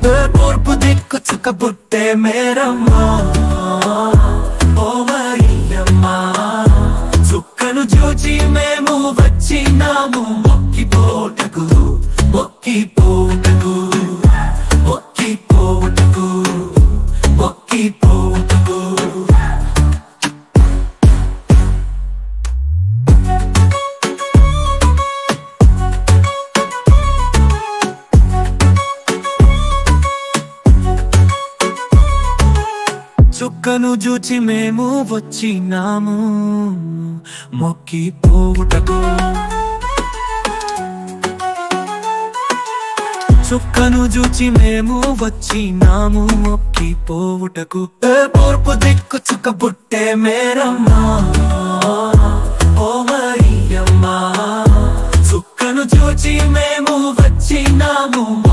తూర్పు దిక్కు చుక్కబుట్టే మేరమ్మా ఓ మరియమ్మా చుక్కను చూచి మేము వచ్చినాము మొక్కిపోటకు మొక్కిపోటకు మొక్కిపోటకు మొక్కిపోటకు చుక్కను చూచి మేము వచ్చినాము మొక్కిపోవుటకు చుక్కను చూచి మేము వచ్చినాము మొక్కిపోవుటకు తూర్పు దిక్కు చుక్కబుట్టే మేరమ్మా ఓ మరియమ్మా చుక్కను చూచి మేము వచ్చినాము